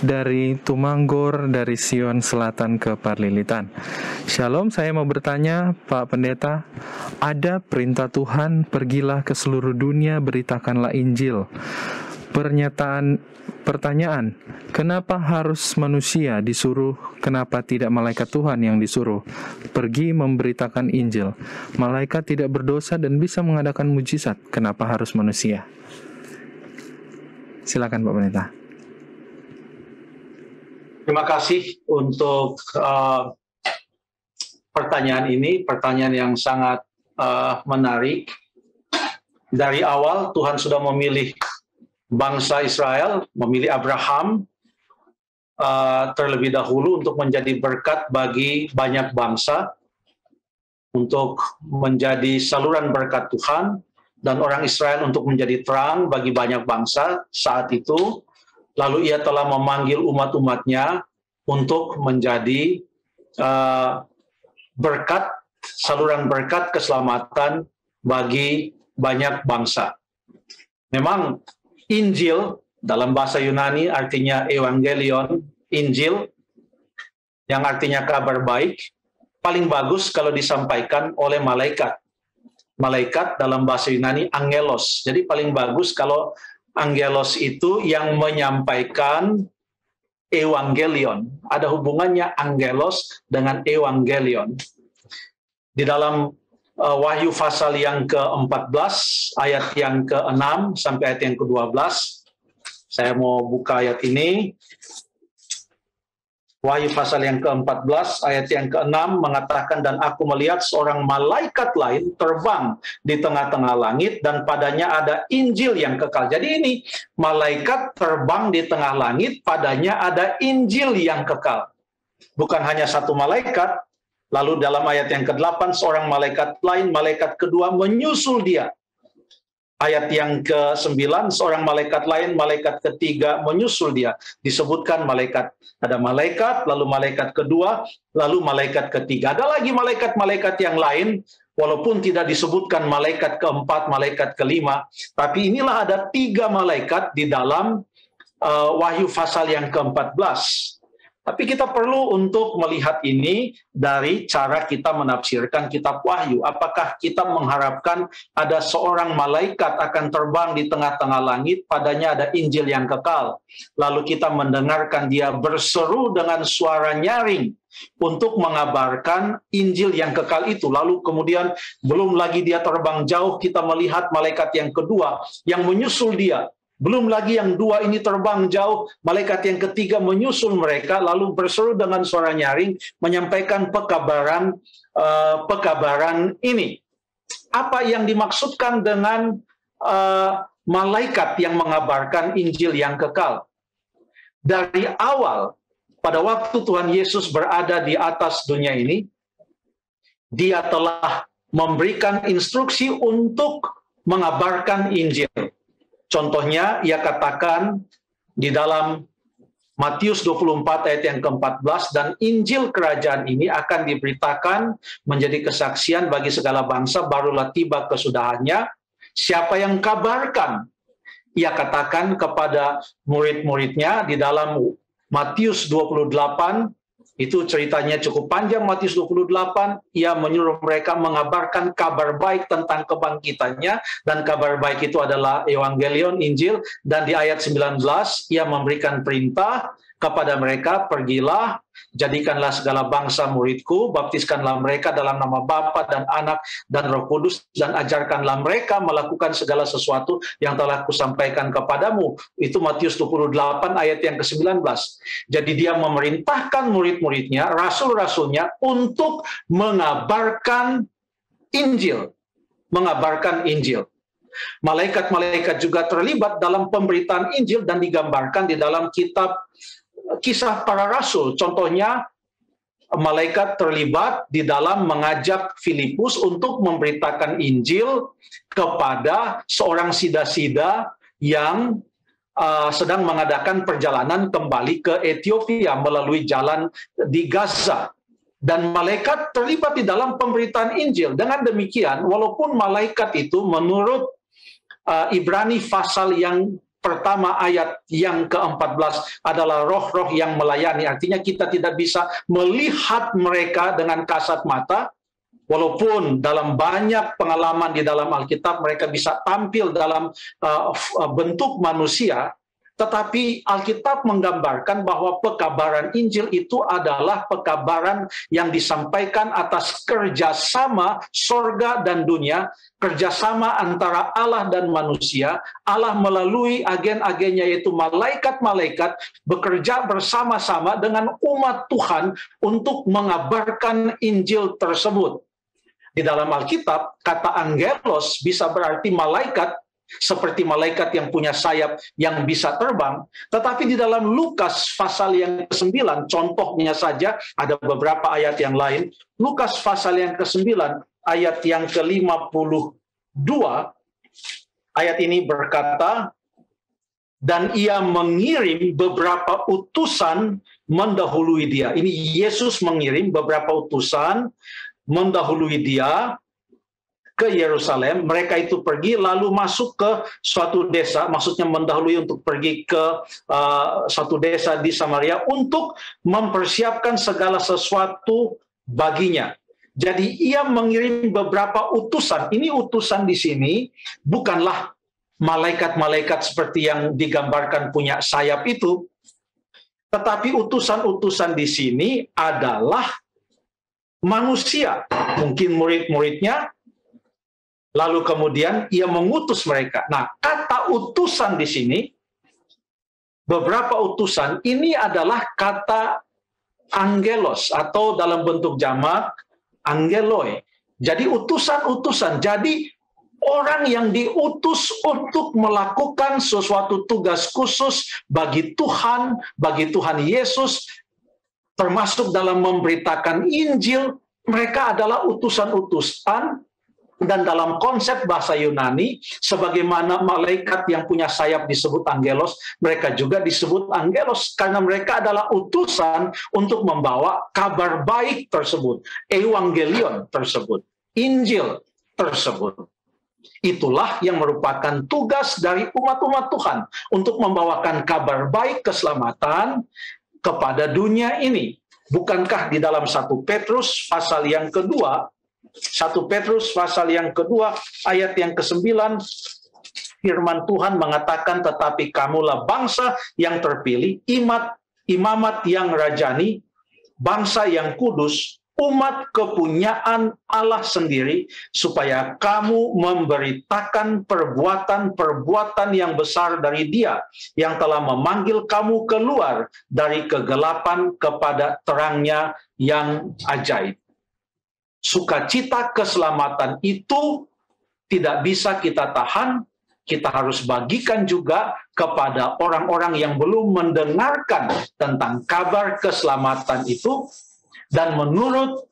dari Tumanggor, dari Sion Selatan ke Parlilitan. Shalom, saya mau bertanya, Pak Pendeta, ada perintah Tuhan, pergilah ke seluruh dunia, beritakanlah Injil. Pertanyaan, kenapa harus manusia disuruh, kenapa tidak malaikat Tuhan yang disuruh pergi memberitakan Injil? Malaikat tidak berdosa dan bisa mengadakan mujizat, kenapa harus manusia? Silakan Pak Pendeta. Terima kasih untuk pertanyaan ini, pertanyaan yang sangat menarik. Dari awal Tuhan sudah memilih bangsa Israel, memilih Abraham terlebih dahulu untuk menjadi berkat bagi banyak bangsa, untuk menjadi saluran berkat Tuhan, dan orang Israel untuk menjadi terang bagi banyak bangsa saat itu. Lalu ia telah memanggil umat-umatnya untuk menjadi berkat, saluran berkat keselamatan bagi banyak bangsa. Memang Injil dalam bahasa Yunani artinya Evangelion, Injil, yang artinya kabar baik, paling bagus kalau disampaikan oleh malaikat. Malaikat dalam bahasa Yunani angelos. Jadi paling bagus kalau angelos itu yang menyampaikan Evangelion. Ada hubungannya angelos dengan Evangelion. Di dalam Wahyu pasal yang ke-14, ayat yang ke-6 sampai ayat yang ke-12. Saya mau buka ayat ini. Wahyu pasal yang ke-14, ayat yang ke-6 mengatakan, dan aku melihat seorang malaikat lain terbang di tengah-tengah langit, dan padanya ada Injil yang kekal. Jadi ini, malaikat terbang di tengah langit, padanya ada Injil yang kekal. Bukan hanya satu malaikat. Lalu dalam ayat yang ke-8, seorang malaikat lain, malaikat kedua menyusul dia. Ayat yang ke-9, seorang malaikat lain, malaikat ketiga menyusul dia. Disebutkan malaikat. Ada malaikat, lalu malaikat kedua, lalu malaikat ketiga. Ada lagi malaikat-malaikat yang lain, walaupun tidak disebutkan malaikat keempat, malaikat kelima. Tapi inilah ada 3 malaikat di dalam Wahyu pasal yang ke-14. Tapi kita perlu untuk melihat ini dari cara kita menafsirkan kitab Wahyu. Apakah kita mengharapkan ada seorang malaikat akan terbang di tengah-tengah langit, padanya ada Injil yang kekal. Lalu kita mendengarkan dia berseru dengan suara nyaring untuk mengabarkan Injil yang kekal itu. Lalu kemudian belum lagi dia terbang jauh, kita melihat malaikat yang kedua yang menyusul dia. Belum lagi yang 2 ini terbang jauh, malaikat yang ketiga menyusul mereka, lalu berseru dengan suara nyaring, menyampaikan pekabaran ini. Apa yang dimaksudkan dengan malaikat yang mengabarkan Injil yang kekal? Dari awal, pada waktu Tuhan Yesus berada di atas dunia ini, dia telah memberikan instruksi untuk mengabarkan Injil. Contohnya, ia katakan di dalam Matius 24 ayat yang ke-14, dan Injil kerajaan ini akan diberitakan menjadi kesaksian bagi segala bangsa, barulah tiba kesudahannya. Siapa yang kabarkan? Ia katakan kepada murid-muridnya di dalam Matius 28, itu ceritanya cukup panjang, Matius 28, ia menyuruh mereka mengabarkan kabar baik tentang kebangkitannya, dan kabar baik itu adalah Evangelion, Injil, dan di ayat 19, ia memberikan perintah kepada mereka, pergilah, jadikanlah segala bangsa muridku, baptiskanlah mereka dalam nama Bapa dan Anak dan Roh Kudus, dan ajarkanlah mereka melakukan segala sesuatu yang telah kusampaikan kepadamu. Itu Matius 28 ayat yang ke-19. Jadi dia memerintahkan murid-muridnya, rasul-rasulnya, untuk mengabarkan Injil. Mengabarkan Injil. Malaikat-malaikat juga terlibat dalam pemberitaan Injil dan digambarkan di dalam kitab Kisah Para Rasul. Contohnya, malaikat terlibat di dalam mengajak Filipus untuk memberitakan Injil kepada seorang sida-sida yang sedang mengadakan perjalanan kembali ke Ethiopia melalui jalan di Gaza. Dan malaikat terlibat di dalam pemberitaan Injil. Dengan demikian, walaupun malaikat itu menurut Ibrani pasal yang pertama ayat yang ke-14 adalah roh-roh yang melayani. Artinya kita tidak bisa melihat mereka dengan kasat mata, walaupun dalam banyak pengalaman di dalam Alkitab mereka bisa tampil dalam bentuk manusia. Tetapi Alkitab menggambarkan bahwa pekabaran Injil itu adalah pekabaran yang disampaikan atas kerjasama sorga dan dunia, kerjasama antara Allah dan manusia. Allah melalui agen-agennya yaitu malaikat-malaikat bekerja bersama-sama dengan umat Tuhan untuk mengabarkan Injil tersebut. Di dalam Alkitab, kata angelos bisa berarti malaikat, seperti malaikat yang punya sayap yang bisa terbang. Tetapi di dalam Lukas pasal yang ke-9, contohnya saja, ada beberapa ayat yang lain. Lukas pasal yang ke-9, ayat yang ke-52, ayat ini berkata, dan ia mengirim beberapa utusan mendahului dia. Ini Yesus mengirim beberapa utusan mendahului dia ke Yerusalem. Mereka itu pergi lalu masuk ke suatu desa, maksudnya mendahului untuk pergi ke suatu desa di Samaria untuk mempersiapkan segala sesuatu baginya. Jadi ia mengirim beberapa utusan. Ini utusan di sini bukanlah malaikat-malaikat seperti yang digambarkan punya sayap itu, tetapi utusan-utusan di sini adalah manusia, mungkin murid-muridnya. Lalu kemudian ia mengutus mereka. Nah, kata utusan di sini, beberapa utusan, ini adalah kata angelos, atau dalam bentuk jamak, angeloi. Jadi utusan-utusan. Jadi orang yang diutus untuk melakukan sesuatu tugas khusus bagi Tuhan Yesus, termasuk dalam memberitakan Injil, mereka adalah utusan-utusan. Dan dalam konsep bahasa Yunani, sebagaimana malaikat yang punya sayap disebut angelos, mereka juga disebut angelos karena mereka adalah utusan untuk membawa kabar baik tersebut, evangelion tersebut, Injil tersebut. Itulah yang merupakan tugas dari umat-umat Tuhan untuk membawakan kabar baik keselamatan kepada dunia ini. Bukankah di dalam 1 Petrus pasal yang kedua, 1 Petrus pasal yang kedua ayat yang ke-9, firman Tuhan mengatakan, tetapi kamulah bangsa yang terpilih, imamat yang rajani, bangsa yang kudus, umat kepunyaan Allah sendiri, supaya kamu memberitakan perbuatan-perbuatan yang besar dari Dia yang telah memanggil kamu keluar dari kegelapan kepada terangnya yang ajaib. Sukacita keselamatan itu tidak bisa kita tahan, kita harus bagikan juga kepada orang-orang yang belum mendengarkan tentang kabar keselamatan itu. Dan menurut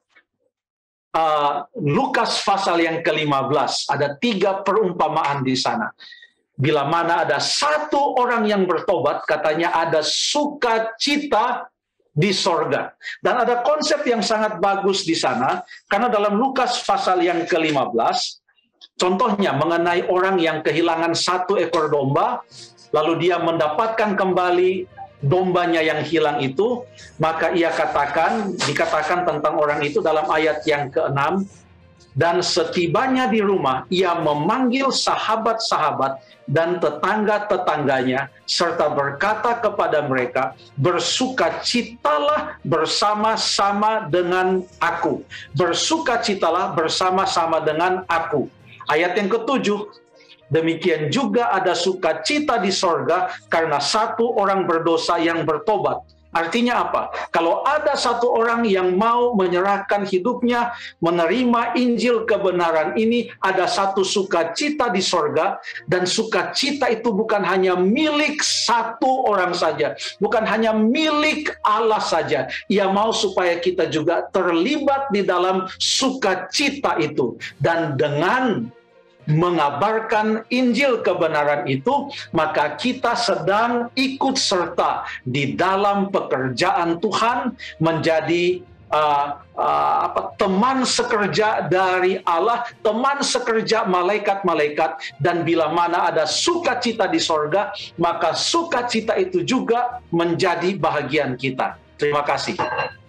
Lukas pasal yang ke-15, ada 3 perumpamaan di sana. Bila mana ada satu orang yang bertobat, katanya ada sukacita di sorga. Dan ada konsep yang sangat bagus di sana, karena dalam Lukas pasal yang ke-15, contohnya mengenai orang yang kehilangan 1 ekor domba, lalu dia mendapatkan kembali dombanya yang hilang itu, maka dikatakan tentang orang itu dalam ayat yang ke-6, dan setibanya di rumah, ia memanggil sahabat-sahabat dan tetangga-tetangganya, serta berkata kepada mereka, bersukacitalah bersama-sama dengan aku. Bersukacitalah bersama-sama dengan aku. Ayat yang ke-7, demikian juga ada sukacita di sorga karena satu orang berdosa yang bertobat. Artinya apa? Kalau ada satu orang yang mau menyerahkan hidupnya, menerima Injil kebenaran ini, ada satu sukacita di sorga, dan sukacita itu bukan hanya milik satu orang saja, bukan hanya milik Allah saja. Ia mau supaya kita juga terlibat di dalam sukacita itu. Dan dengan mengabarkan Injil kebenaran itu, maka kita sedang ikut serta di dalam pekerjaan Tuhan menjadi teman sekerja dari Allah, teman sekerja malaikat-malaikat, dan bila mana ada sukacita di sorga, maka sukacita itu juga menjadi bahagian kita. Terima kasih.